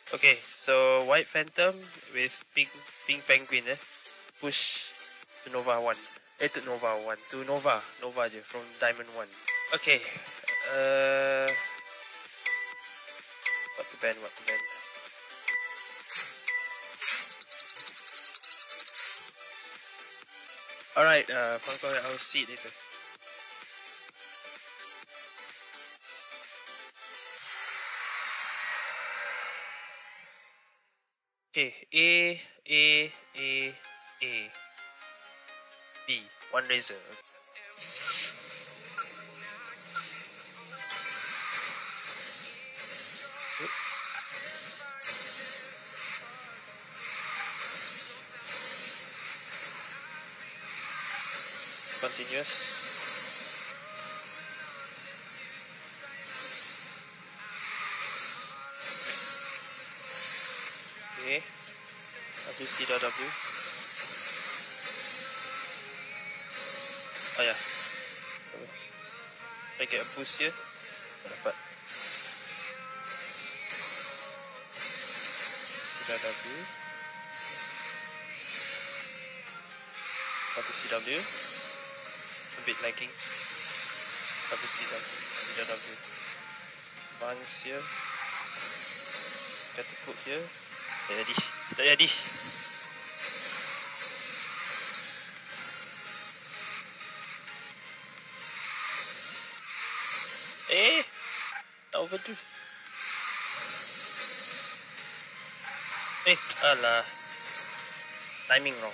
Okay, so White Phantom with Pink Penguin push to Nova 1. To Nova 1. To Nova je from Diamond 1. Okay. What to ban? Alright, I'll see it later. Okay, A, B, one razor. Continuous. Okay, WCW. Oh yeah. I get a boost here. Dapat. WCW. A bit lagging. WCW. Bounce here. Got to put here. Tak jadi. Tak overdo. Alah. Timing wrong.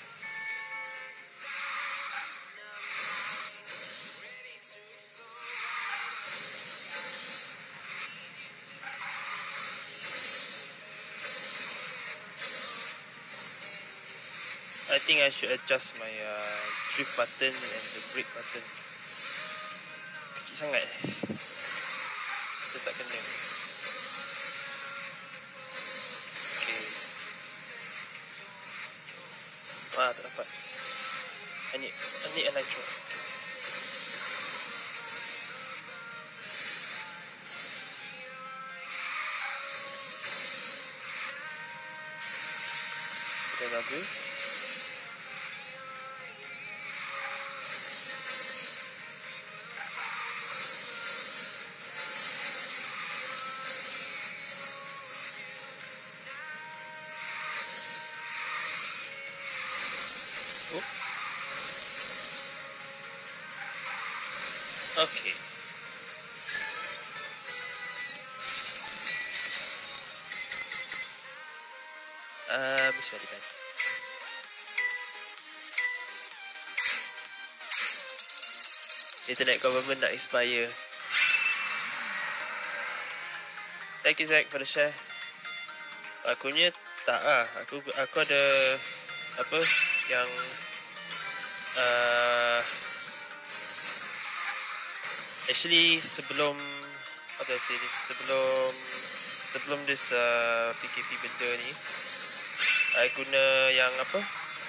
I think I should adjust my drift button and the brake button. Kecil sangat. Kita tak kena. Okay. Tak dapat. I need a nitro. Kita lagu. Okay. Mesti balik kan. Internet government nak expire. Thank you Zack for the share. Akunya tak lah. Aku ada apa yang actually sebelum sebelum this PKP benda ni, I guna yang apa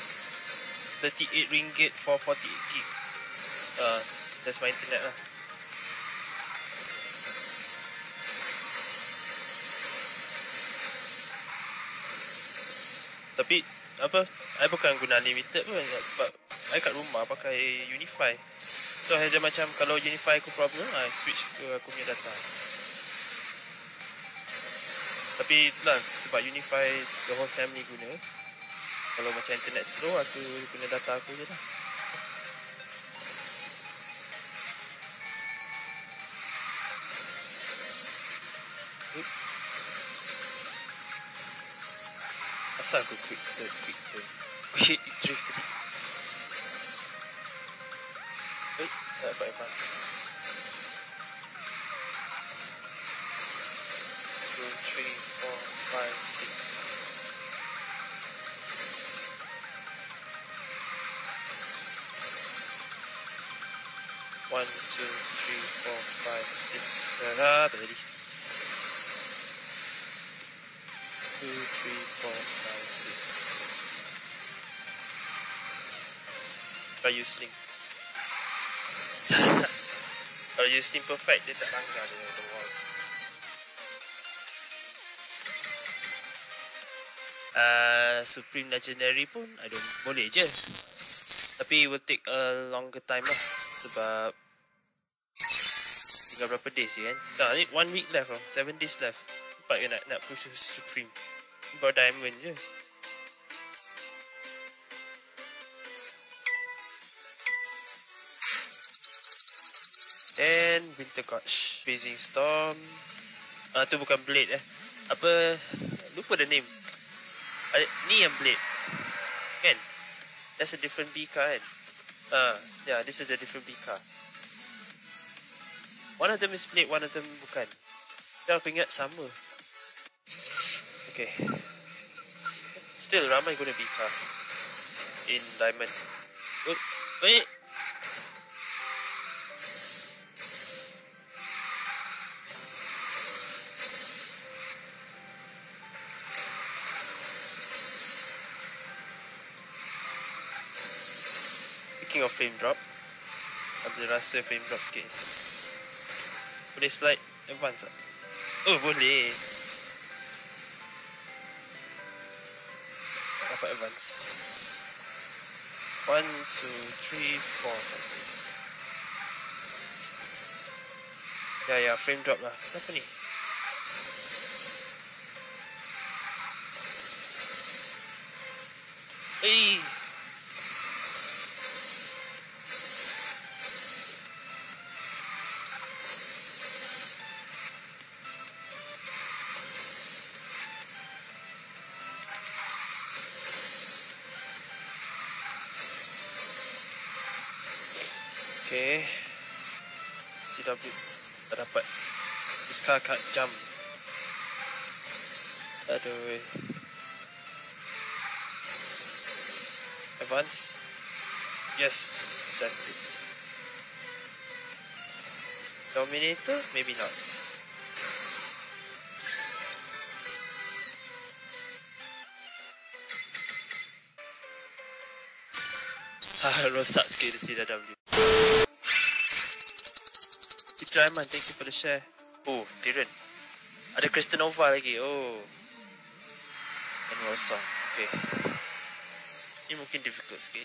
38 ringgit for 48 gig. That's my internet lah. Tapi apa, I bukan guna unlimited pun sebab I kat rumah pakai Unify. So ada macam kalau Unify aku problem, I switch ke aku punya data. Tapi itulah sebab Unify the whole family guna. Kalau macam internet slow, aku guna data aku je lah. Asal aku quick drift tadi. Tak dapat advance. 1, 2, 3, 4, 5, 6. 1, 2, 3, 4, 5, 6. Tak jadi. 2, 3, 4, 5, 6. Try use link. Kalau use link perfect, dia tak langgar dia the wall. Supreme Legendary pun I don't boleh je. Tapi it will take a longer time lah. Sebab tinggal berapa days je kan. Nah, ni 1 week left lah. 7 days left. Nampak ke nak push Supreme. Baru diamond je. And Winter Gotch. Blazing Storm. Tu bukan Blade Apa, lupa the name. Ni yang Blade kan. That's a different B car kan. Yeah, this is a different B car. One of them is Blade, one of them bukan. Dah aku ingat sama. Okay. Still ramai guna B car in Diamond. Wait. Speaking of frame drop, ada rasa frame drop sikit. Boleh slide advance tak? Oh, boleh. Dapat advance. 1, 2, 3, 4. Ya, frame drop lah. Kenapa ni? Okay. CW tak dapat. This car can't jump. Aduh. Advance. Yes, that's it. Dominator? Maybe not. Rosak sikit di CW. Drayman, thank you for the share. Oh, Tyrion. Ada Cristanova lagi. Oh. And Rosa. Okay. Ini mungkin difficult sikit.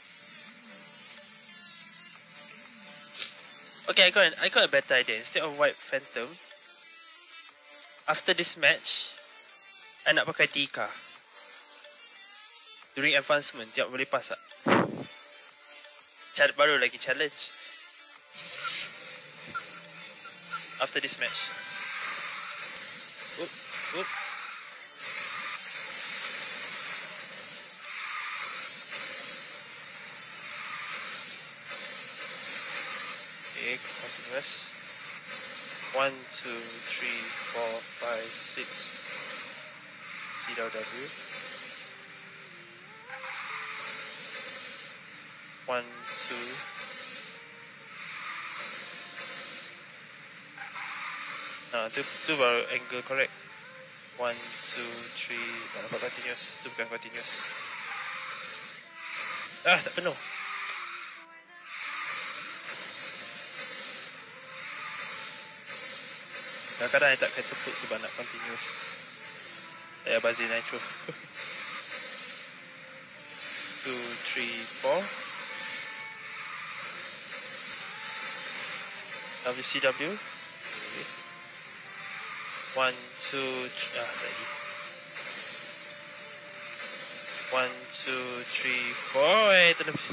Okay, I got a better idea. Instead of White Phantom, after this match, I nak pakai Dika. During advancement, tiap boleh pass tak? Baru lagi challenge. After this match. Oop. Okay, continuous. 1, 2, 3, 4, 5, 6. CW. 1, 2. Tu baru angle correct. 1, 2, 3. Tak dapat continuous. Tu bukan continuous. Tak penuh. Kadang-kadang I tak kena tepuk sebab nak continuous. Saya bazir nitro. 2, 3, 4. WCW. 1, 2, 3. Lagi. 1, 2, 3, 4. Terlebih.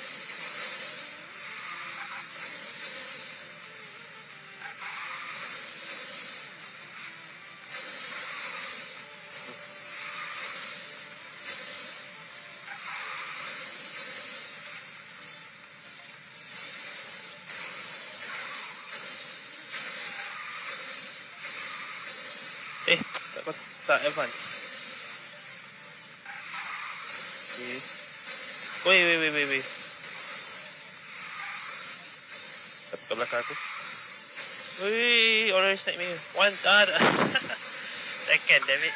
Tak advance. Okay. Wait. Tapi kat belakang aku. Wait, orange snake mirror. One, second, damn it.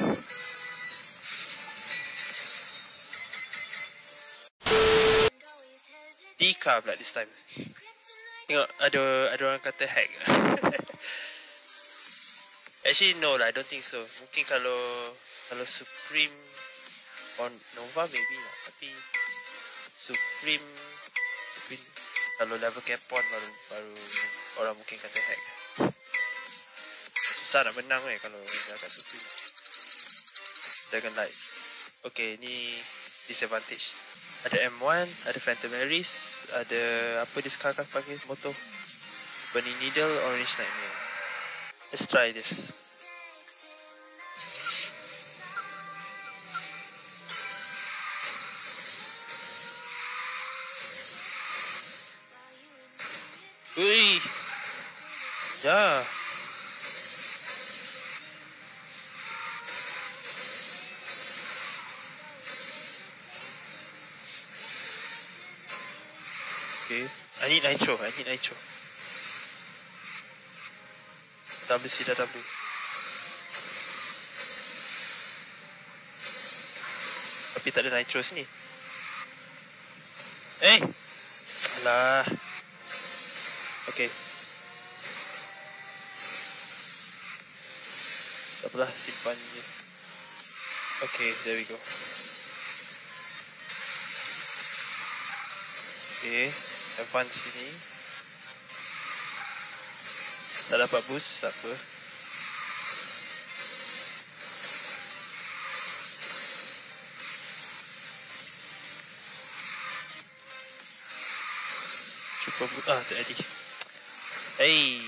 Dika pula this time. Tengok, ada orang kata hack. Actually no lah, I don't think so. Mungkin kalau Kalau Supreme on Nova maybe lah, tapi Supreme kalau level Capon baru orang mungkin kata hack. Susah nak menang kalau kat Supreme. Dragon Lights. Okay, ni disadvantage. Ada M1, ada Phantom Aris, ada apa dia sekarang pakai motor, Burning Needle, Orange Nightmare. Let's try this. Ui, ya. Okay, I need nitro. WCW. Tapi tak ada nitro sini. Alah. Okay. Tak apalah, simpan je. Okay, there we go. Okay, have fun sini. Tak dapat boost, tak apa. Cuba boost, tak jadi. Hey.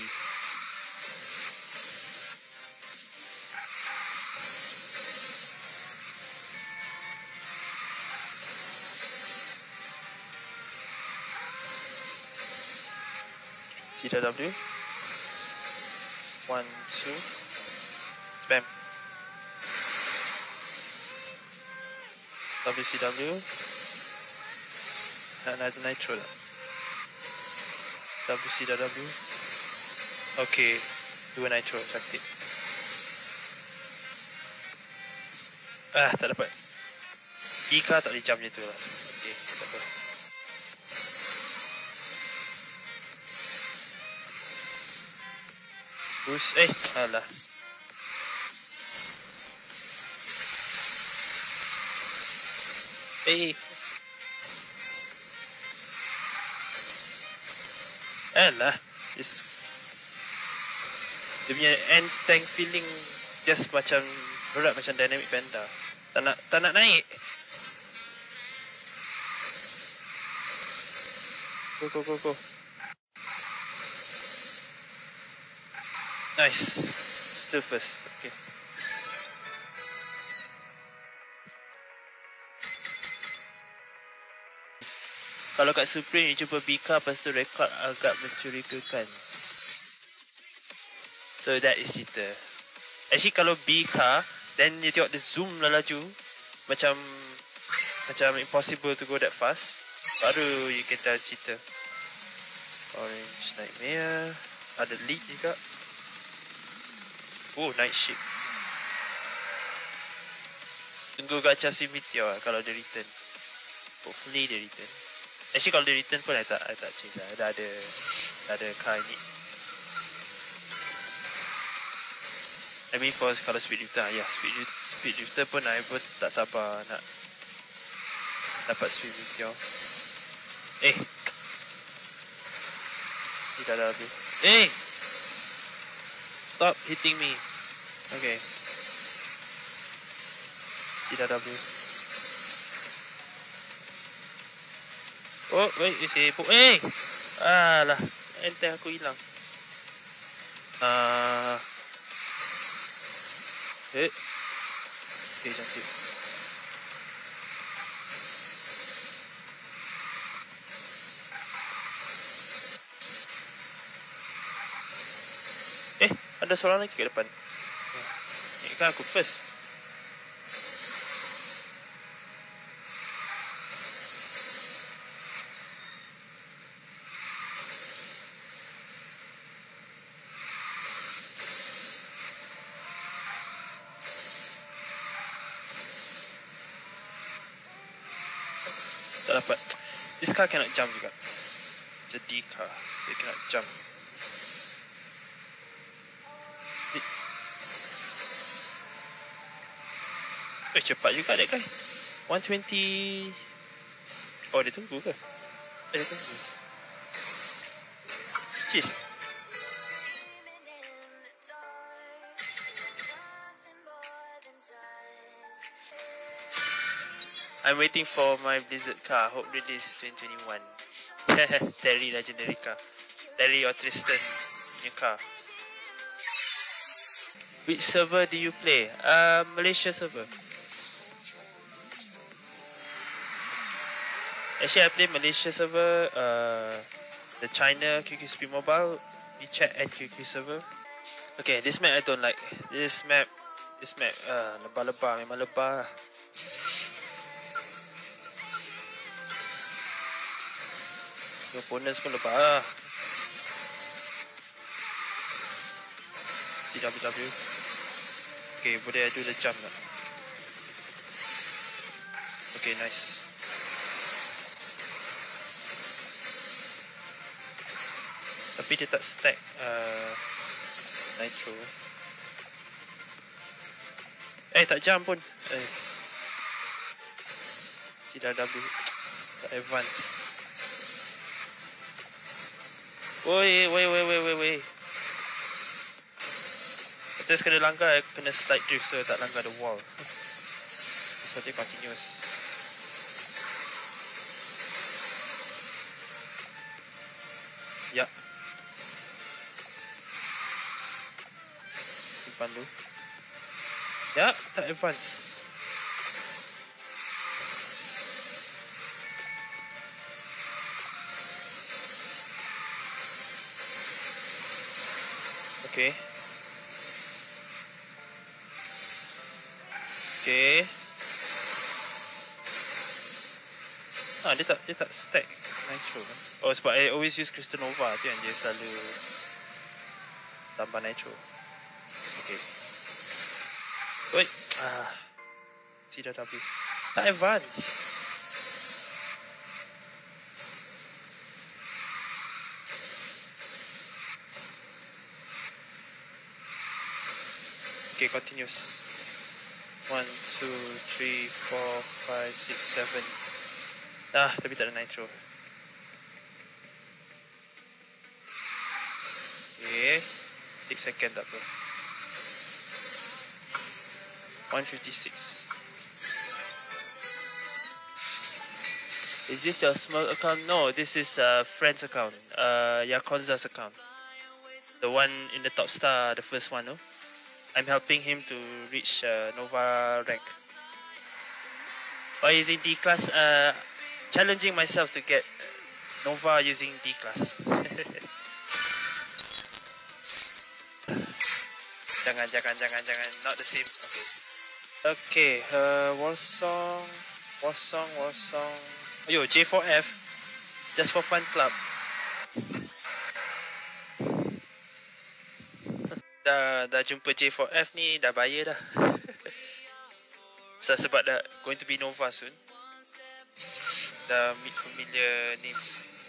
CW. 1, 2. Spam. WCW. Ada nitro lah. WCW. Okay, 2 nitro sakit. Tak dapat. Ika tak boleh jump je tu lah. Okay, tak apa. Boost, alah. Alah. Dia punya end tank feeling just macam berat macam Dynamic Panda. Tak nak naik. Go. Nice. Still first. Okay. Kalau kat Supreme ni cuba Bika, lepas tu record agak mencurigakan. So that is cheater. Actually kalau Bika, then you tengok the zoom lah laju, macam impossible to go that fast. Baru you can tell cheater. Orange Nightmare. Ada lead juga. Oh, Night Shift. Tunggu gacha si Meteor kalau dia return. Hopefully dia return. Actually kalau dia return pun I tak change lah. Dah ada car ni. I mean for kalau Speed Drifter, Speed Drifter pun I pun tak sabar nak dapat Speed Meteor. Ni dah habis. Stop hitting me. Okay. Tidak double. Oh, wait, sibuk. Alah, ente aku hilang. Okay, cantik. Ada seorang lagi ke depan. Ni kan aku first. Tak dapat. This car cannot jump juga. It's a D car, so it cannot jump. Cepat juga that guy. 120. Oh, dia tunggu ke? Dia tunggu. Chill. I'm waiting for my Blizzard car. Hope release 2021. Terry legendary car. Terry or Tristan new car. Which server do you play? Malaysia server. Actually, I play Malaysia server. The China QQ Speed Mobile, WeChat and QQ server. Okay, this map I don't like. This map, lebah-lebah, memang lebah. Opponents pun lebah lah. CWW. Okay, boleh do the jump tak? Okay, nice. Tapi dia tak stack nitro. Tak jump pun. CWW tak advance. Woi. Atas kena langgar, kena slide drift so tak langgar the wall. So dia continuous. Ya. Simpan dulu. Ya, tak advance. Okay. Dia tak stack nitro. Oh, sebab I always use Crystal Nova tu yang dia selalu tambah nitro. Okay. Wait. CWW. Tak advance. Okay, continuous. 1, 2, 3, 4, 5, 6, 7. Tapi tak ada nitro. Okay, 6 second tak apa. 156. Is this your small account? No, this is a friend's account. Yakonza's account. The one in the top star, the first one, no? I'm helping him to reach Nova rank. By using D class, challenging myself to get Nova using D class. Jangan. Not the same. Okay. Warsong. Ayo, J4F. Just for fun club. Dah jumpa J4F ni, dah bayar dah. Sebab dah going to be Nova soon. Dah meet familiar names.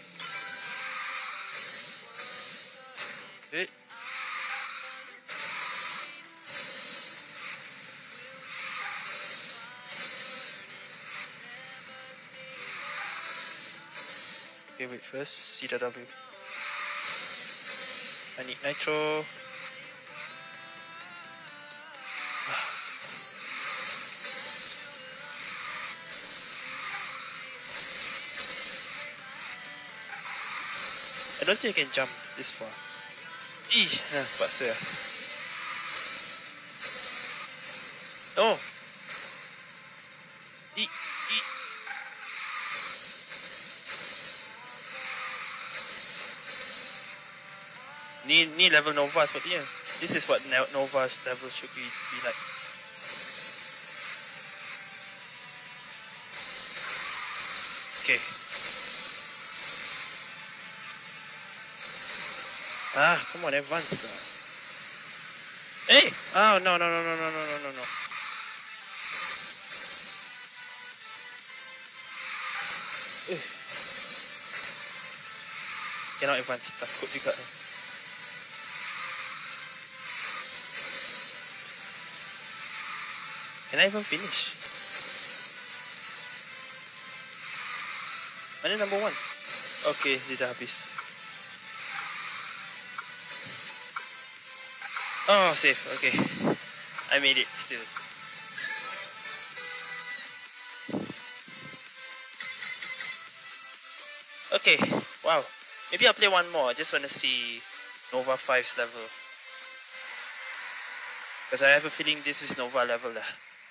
Wait. Okay, wait first. CWW. I need nitro. I don't think I can jump this far. Paksa lah. Oh! Ni level Nova sepertinya. This is what Nova's level should be like. Okay. Come on, advance. Hey! Oh, no. Cannot advance, takut juga. Can I even finish? Mana number 1? Okay, dia dah habis. Oh, safe. Okay. I made it still. Okay, wow. Maybe I'll play one more. I just want to see Nova 5's level. Because I have a feeling this is Nova level lah.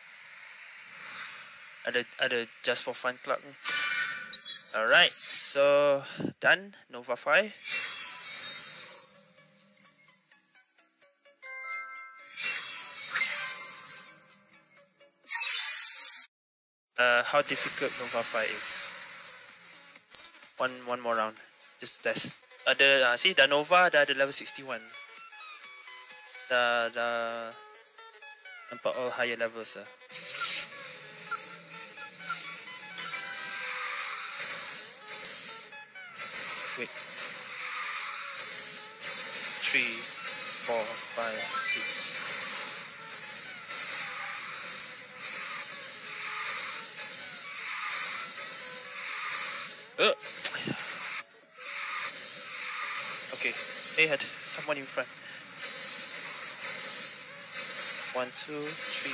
Ada just for fun club ni. Alright, so done. Nova 5. How difficult Nova 5 is. One more round. Just test. See, dah Nova dah ada level 61. Dah nampak all higher levels lah. Wait. 3, 4, 5, 6. Okay, stay ahead. Someone in front. 1, 2, 3.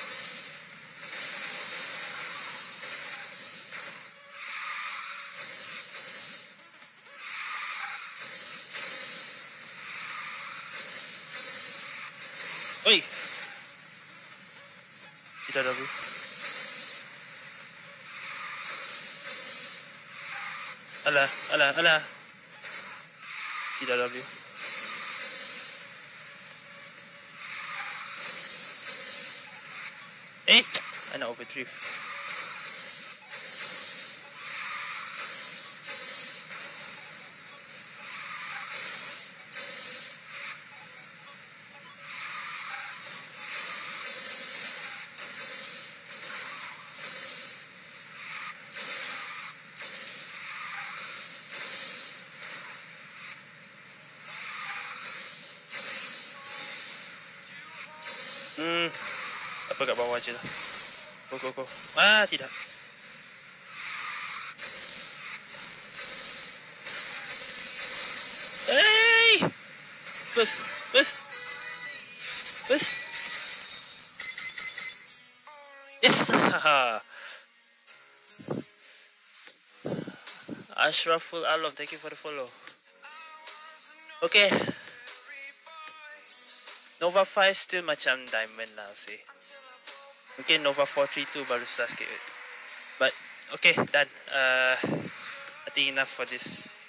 Oi! TW. Alah. TW. I nak overdrive. Apa kat bawah je lah. Go. Tidak. Hey! Bus. Yes! Ashraful Alam, thank you for the follow. Okay. Nova 5 still macam diamond lah, I'll say. Mungkin Nova 432 baru susah sikit. But, okay, done. I think enough for this